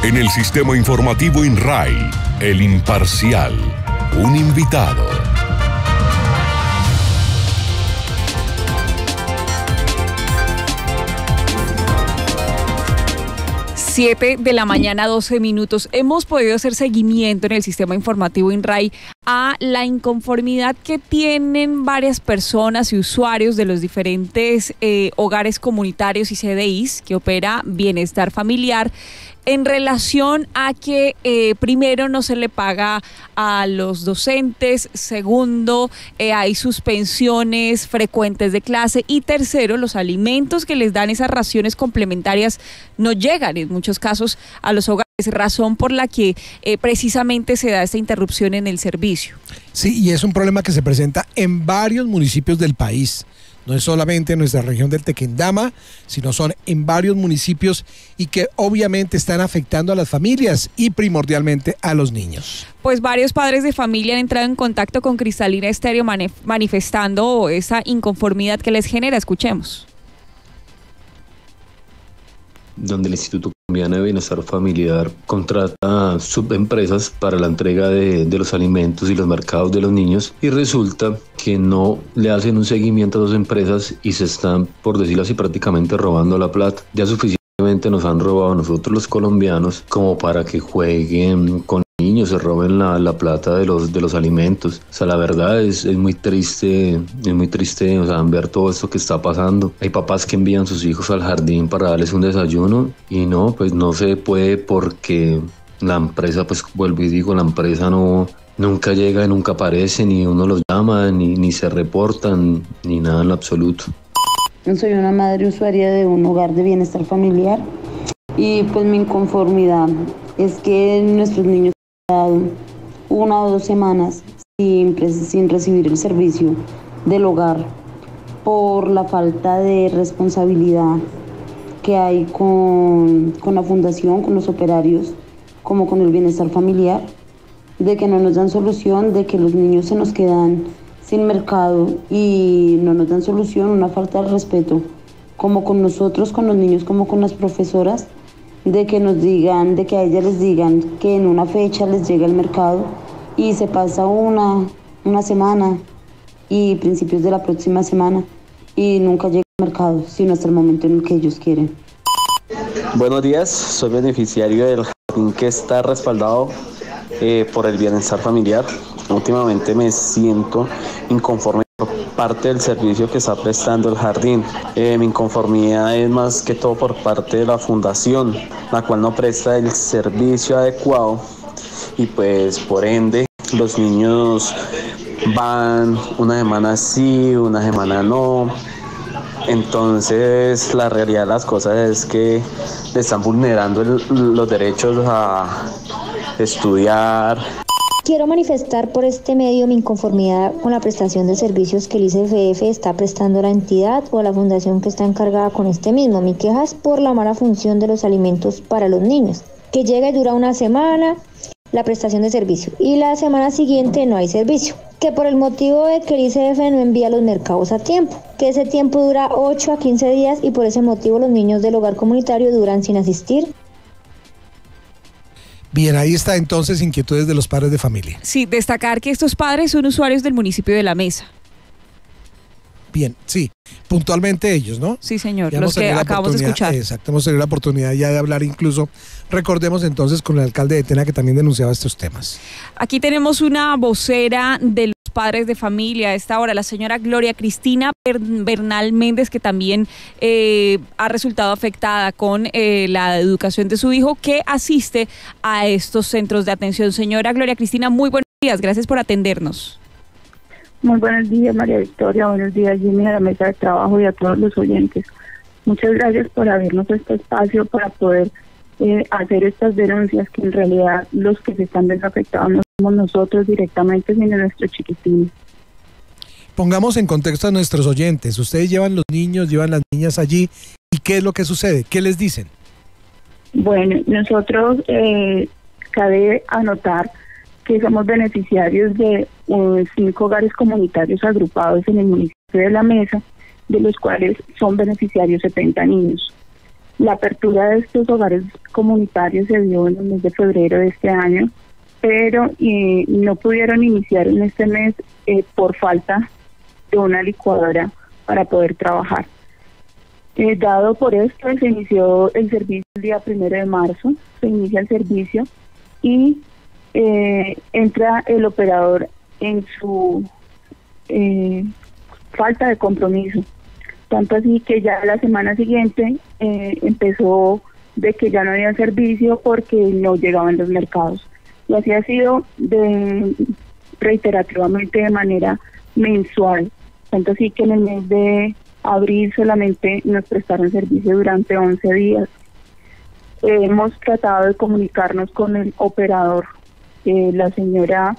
En el sistema informativo INRAI, El Imparcial, un invitado. 7 de la mañana, 12 minutos. Hemos podido hacer seguimiento en el sistema informativo INRAI a la inconformidad que tienen varias personas y usuarios de los diferentes hogares comunitarios y CDIs que opera Bienestar Familiar en relación a que primero no se le paga a los docentes, segundo hay suspensiones frecuentes de clase y tercero los alimentos que les dan, esas raciones complementarias, no llegan en muchos casos a los hogares, razón por la que precisamente se da esta interrupción en el servicio. Sí, y es un problema que se presenta en varios municipios del país. No es solamente en nuestra región del Tequendama, sino son en varios municipios y que obviamente están afectando a las familias y primordialmente a los niños. Pues varios padres de familia han entrado en contacto con Cristalina Estéreo manifestando esa inconformidad que les genera. Escuchemos. Donde el Instituto Colombiano de Bienestar Familiar contrata subempresas para la entrega de los alimentos y los mercados de los niños y resulta que no le hacen un seguimiento a las empresas y se están, por decirlo así, prácticamente robando la plata. Ya suficientemente nos han robado a nosotros los colombianos como para que jueguen con niños, se roben la plata de los alimentos. O sea, la verdad es muy triste, o sea, ver todo esto que está pasando. Hay papás que envían a sus hijos al jardín para darles un desayuno y no, pues no se puede porque la empresa, pues vuelvo y digo, la empresa nunca llega y nunca aparece, ni uno los llama, ni se reportan, ni nada en lo absoluto. Soy una madre usuaria de un hogar de bienestar familiar y pues mi inconformidad es que nuestros niños dado 1 o 2 semanas sin recibir el servicio del hogar por la falta de responsabilidad que hay con la fundación, con los operarios, como con el bienestar familiar, de que no nos dan solución, de que los niños se nos quedan sin mercado y no nos dan solución, una falta de respeto, como con nosotros, con los niños, como con las profesoras, de que nos digan, de que a ellas les digan que en una fecha les llega el mercado y se pasa una semana y principios de la próxima semana y nunca llega el mercado, sino hasta el momento en el que ellos quieren. Buenos días, soy beneficiario del jardín que está respaldado por el bienestar familiar. Últimamente me siento inconforme por parte del servicio que está prestando el jardín. Mi inconformidad es más que todo por parte de la fundación, la cual no presta el servicio adecuado y pues por ende los niños van una semana sí, una semana no. Entonces la realidad de las cosas es que le están vulnerando los derechos a estudiar. Quiero manifestar por este medio mi inconformidad con la prestación de servicios que el ICFF está prestando a la entidad o a la fundación que está encargada con este mismo. Mi queja es por la mala función de los alimentos para los niños, que llega y dura una semana la prestación de servicio y la semana siguiente no hay servicio, que por el motivo de que el ICF no envía los mercados a tiempo, que ese tiempo dura 8 a 15 días y por ese motivo los niños del hogar comunitario duran sin asistir. Bien, ahí está entonces inquietudes de los padres de familia. Sí, destacar que estos padres son usuarios del municipio de La Mesa. Bien, sí, puntualmente ellos, ¿no? Sí, señor, los que acabamos de escuchar. Exacto, hemos tenido la oportunidad ya de hablar incluso, recordemos entonces, con el alcalde de Tena que también denunciaba estos temas. Aquí tenemos una vocera de los padres de familia a esta hora, la señora Gloria Cristina Bernal Méndez, que también ha resultado afectada con la educación de su hijo, que asiste a estos centros de atención. Señora Gloria Cristina, muy buenos días, gracias por atendernos. Muy buenos días, María Victoria, buenos días, Jimmy, a la mesa de trabajo y a todos los oyentes. Muchas gracias por abrirnos este espacio para poder hacer estas denuncias, que en realidad los que se están desafectados no somos nosotros directamente, sino nuestros chiquitines. Pongamos en contexto a nuestros oyentes. Ustedes llevan los niños, llevan las niñas allí, ¿y qué es lo que sucede? ¿Qué les dicen? Bueno, nosotros cabe anotar que somos beneficiarios de 5 hogares comunitarios agrupados en el municipio de La Mesa, de los cuales son beneficiarios 70 niños. La apertura de estos hogares comunitarios se dio en el mes de febrero de este año, pero no pudieron iniciar en este mes por falta de una licuadora para poder trabajar. Dado por esto, se inició el servicio el día 1 de marzo, se inicia el servicio y entra el operador en su falta de compromiso. Tanto así que ya la semana siguiente empezó de que ya no había servicio porque no llegaban los mercados. Y así ha sido reiterativamente de manera mensual. Tanto así que en el mes de abril solamente nos prestaron servicio durante 11 días. Hemos tratado de comunicarnos con el operador, la señora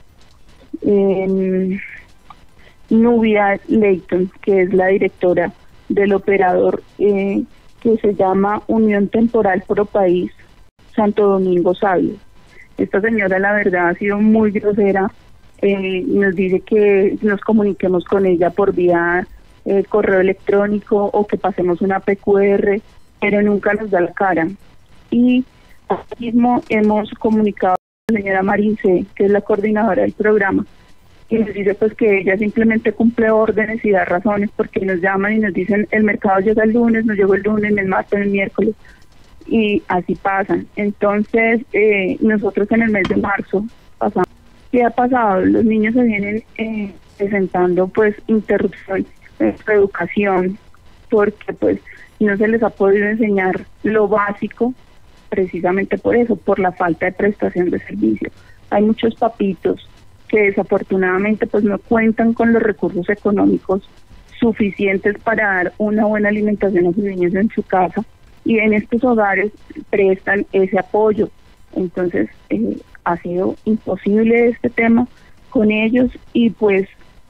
Nubia Leighton, que es la directora del operador que se llama Unión Temporal Pro País Santo Domingo Sabio. Esta señora, la verdad, ha sido muy grosera. Nos dice que nos comuniquemos con ella por vía correo electrónico o que pasemos una PQR, pero nunca nos da la cara. Y asimismo hemos comunicado con la señora Marince, que es la coordinadora del programa, y nos dice pues que ella simplemente cumple órdenes y da razones, porque nos llaman y nos dicen el mercado llega el lunes, nos llegó el lunes, el martes, el miércoles, y así pasan. Entonces nosotros en el mes de marzo pasamos. ¿Qué ha pasado? Los niños se vienen presentando pues interrupción en su educación porque pues no se les ha podido enseñar lo básico, precisamente por eso, por la falta de prestación de servicio. Hay muchos papitos que desafortunadamente pues no cuentan con los recursos económicos suficientes para dar una buena alimentación a sus niños en su casa, y en estos hogares prestan ese apoyo. Entonces ha sido imposible este tema con ellos, y pues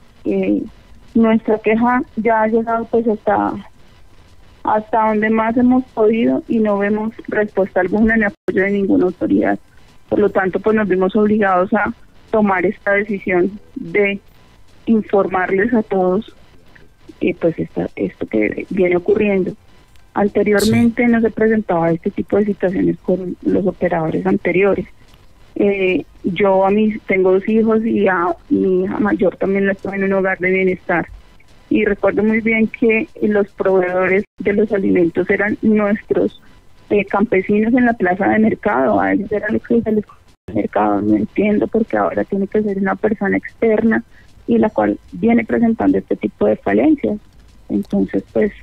nuestra queja ya ha llegado pues hasta donde más hemos podido y no vemos respuesta alguna ni apoyo de ninguna autoridad. Por lo tanto, pues nos vimos obligados a tomar esta decisión de informarles a todos pues esto que viene ocurriendo. Anteriormente no se presentaba este tipo de situaciones con los operadores anteriores. Yo tengo 2 hijos y a mi hija mayor también la estuve en un hogar de bienestar, y recuerdo muy bien que los proveedores de los alimentos eran nuestros campesinos en la plaza de mercado. A ellos era lo que se les mercado. No entiendo por qué ahora tiene que ser una persona externa y la cual viene presentando este tipo de falencias. Entonces pues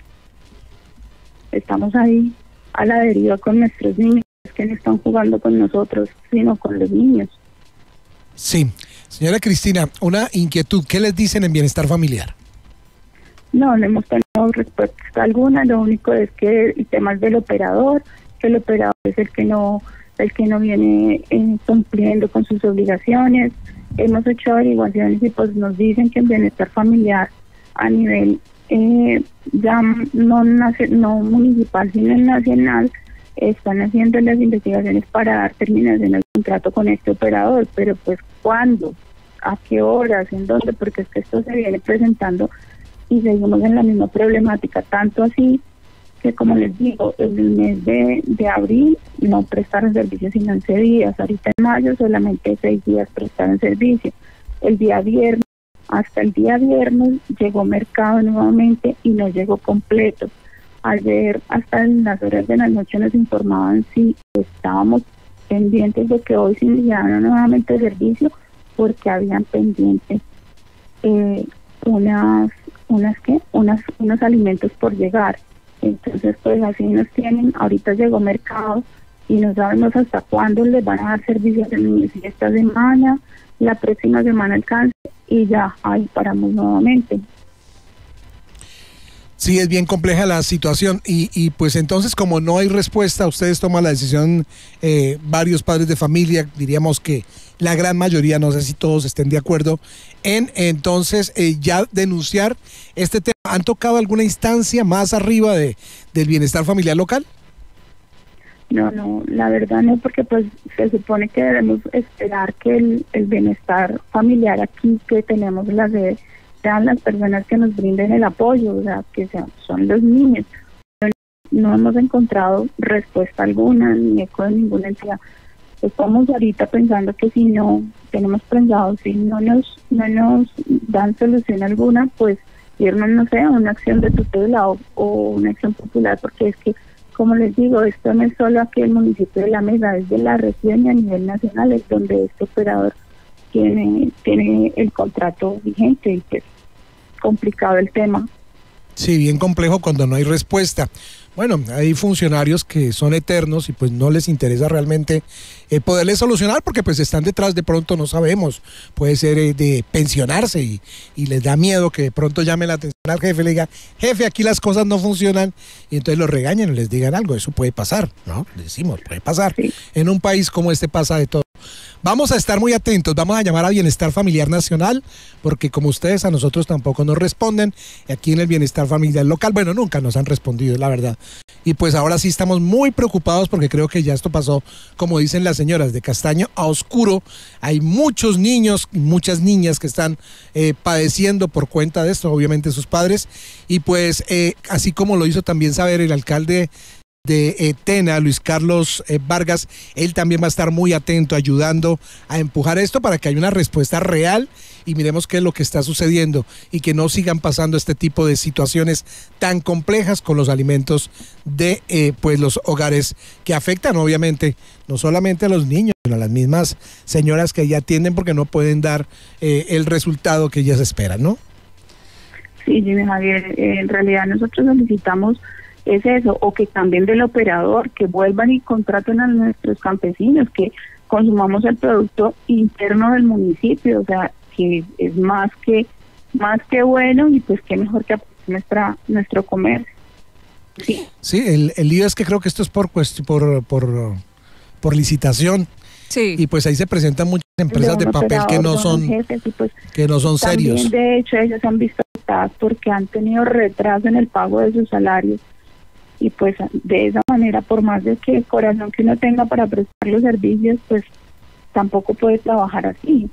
estamos ahí a la deriva con nuestros niños, que no están jugando con nosotros, sino con los niños. Sí. Señora Cristina, una inquietud, ¿qué les dicen en Bienestar Familiar? No hemos tenido respuesta alguna. Lo único es que el tema es del operador, que el operador es el que no viene cumpliendo con sus obligaciones. Hemos hecho averiguaciones y pues nos dicen que en Bienestar Familiar a nivel ya no municipal sino nacional están haciendo las investigaciones para dar terminación al contrato con este operador, pero pues ¿cuándo? ¿A qué horas? ¿En dónde? Porque es que esto se viene presentando y seguimos en la misma problemática, tanto así que, como les digo, en el mes de abril no prestaron servicio sino 11 días, ahorita en mayo solamente 6 días prestaron servicio. Hasta el día viernes llegó mercado nuevamente y no llegó completo. Ayer hasta en las horas de la noche nos informaban si estábamos pendientes de que hoy se iniciaran nuevamente el servicio, porque habían pendientes unos alimentos por llegar. Entonces pues así nos tienen. Ahorita llegó mercado y no sabemos hasta cuándo les van a dar servicio a los niños, si esta semana, la próxima semana alcance, y ya ahí paramos nuevamente. Sí, es bien compleja la situación y pues entonces, como no hay respuesta, ustedes toman la decisión, varios padres de familia, diríamos que la gran mayoría, no sé si todos estén de acuerdo, en entonces ya denunciar este tema. ¿Han tocado alguna instancia más arriba del bienestar familiar local? No, la verdad no, porque pues se supone que debemos esperar que el bienestar familiar aquí, que tenemos la sede, sean las personas que nos brinden el apoyo, o sea, que son los niños. no hemos encontrado respuesta alguna ni eco de ninguna entidad. Estamos ahorita pensando que si no nos dan solución alguna, pues irnos, no sé, a una acción de tutela o una acción popular, porque es que, como les digo, esto no es solo aquí el municipio de La Mesa, es de la región y a nivel nacional, es donde este operador tiene el contrato vigente y pues complicado el tema. Sí, bien complejo cuando no hay respuesta. Bueno, hay funcionarios que son eternos y pues no les interesa realmente poderles solucionar porque pues están detrás, de pronto no sabemos, puede ser de pensionarse y les da miedo que de pronto llame la atención al jefe, le diga, jefe, aquí las cosas no funcionan, y entonces lo regañen y les digan algo. Eso puede pasar, ¿no? Le decimos, puede pasar. Sí. En un país como este pasa de todo. Vamos a estar muy atentos, vamos a llamar a Bienestar Familiar Nacional, porque como ustedes a nosotros tampoco nos responden, aquí en el Bienestar Familiar Local, bueno, nunca nos han respondido, la verdad. Y pues ahora sí estamos muy preocupados porque creo que ya esto pasó, como dicen las señoras, de castaño a oscuro. Hay muchos niños y muchas niñas que están padeciendo por cuenta de esto, obviamente sus padres, y pues así como lo hizo también saber el alcalde de Tena, Luis Carlos Vargas, él también va a estar muy atento, ayudando a empujar esto para que haya una respuesta real y miremos qué es lo que está sucediendo y que no sigan pasando este tipo de situaciones tan complejas con los alimentos de pues los hogares que afectan obviamente no solamente a los niños, sino a las mismas señoras que ya atienden porque no pueden dar el resultado que ellas esperan, ¿no? Sí, Jimmy Javier, en realidad nosotros solicitamos es eso, o que cambien del operador, que vuelvan y contraten a nuestros campesinos, que consumamos el producto interno del municipio, o sea, que es más que bueno, y pues qué mejor que nuestro comercio. Sí, sí, el lío es que creo que esto es por licitación. Sí. Y pues ahí se presentan muchas empresas de papel que no son jefes, y pues que no son serios. También, de hecho, ellos han visto afectadas porque han tenido retraso en el pago de sus salarios. Y pues de esa manera, por más de que el corazón que uno tenga para prestar los servicios, pues tampoco puede trabajar así.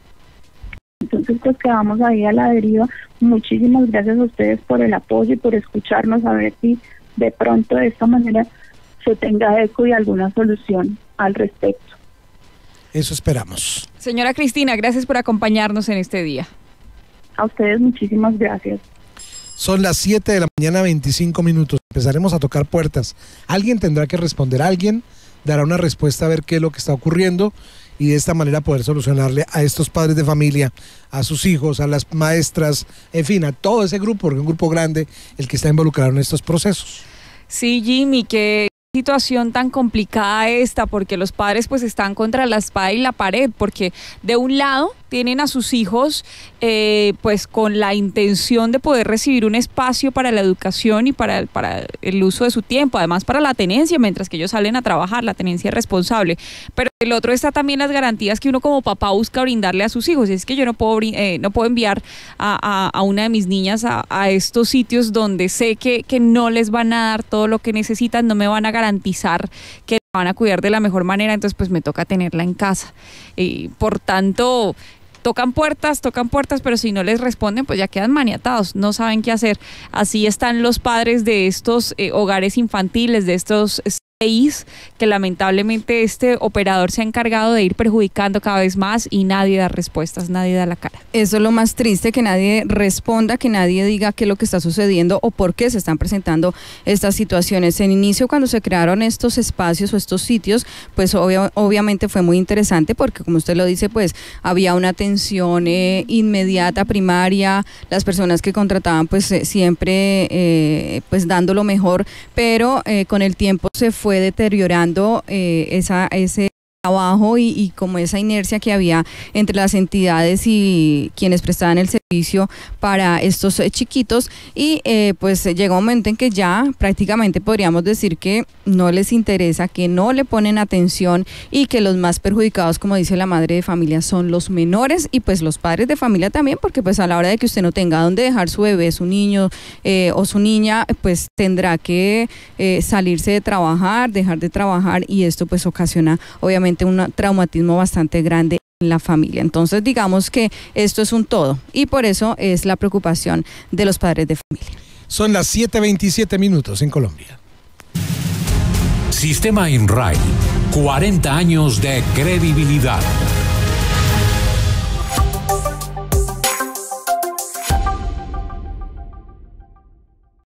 Entonces pues quedamos ahí a la deriva. Muchísimas gracias a ustedes por el apoyo y por escucharnos, a ver si de pronto de esta manera se tenga eco y alguna solución al respecto. Eso esperamos. Señora Cristina, gracias por acompañarnos en este día. A ustedes muchísimas gracias. Son las 7 de la mañana, 25 minutos. Empezaremos a tocar puertas. Alguien tendrá que responder, alguien dará una respuesta a ver qué es lo que está ocurriendo y de esta manera poder solucionarle a estos padres de familia, a sus hijos, a las maestras, en fin, a todo ese grupo, porque es un grupo grande el que está involucrado en estos procesos. Sí, Jimmy, qué situación tan complicada esta, porque los padres pues están contra la espada y la pared, porque de un lado tienen a sus hijos pues con la intención de poder recibir un espacio para la educación y para el uso de su tiempo, además para la tenencia, mientras que ellos salen a trabajar, la tenencia responsable. Pero el otro está también las garantías que uno como papá busca brindarle a sus hijos. Es que yo no puedo enviar a una de mis niñas a estos sitios donde sé que no les van a dar todo lo que necesitan, no me van a garantizar que la van a cuidar de la mejor manera, entonces pues me toca tenerla en casa. Por tanto, tocan puertas, pero si no les responden, pues ya quedan maniatados, no saben qué hacer. Así están los padres de estos hogares infantiles, de estos CIs, que lamentablemente este operador se ha encargado de ir perjudicando cada vez más y nadie da respuestas, nadie da la cara. Eso es lo más triste, que nadie responda, que nadie diga qué es lo que está sucediendo o por qué se están presentando estas situaciones. En inicio, cuando se crearon estos espacios o estos sitios, pues obviamente fue muy interesante porque, como usted lo dice, pues había una atención inmediata, primaria, las personas que contrataban pues siempre pues dando lo mejor, pero con el tiempo se fue deteriorando ese trabajo y como esa inercia que había entre las entidades y quienes prestaban el servicio para estos chiquitos y pues llega un momento en que ya prácticamente podríamos decir que no les interesa, que no le ponen atención y que los más perjudicados, como dice la madre de familia, son los menores y pues los padres de familia también, porque pues a la hora de que usted no tenga dónde dejar su bebé, su niño o su niña, pues tendrá que salirse de trabajar, dejar de trabajar y esto pues ocasiona obviamente un traumatismo bastante grande en la familia. Entonces digamos que esto es un todo y por eso es la preocupación de los padres de familia. Son las 7:27 minutos en Colombia. Sistema INRAI, 40 años de credibilidad.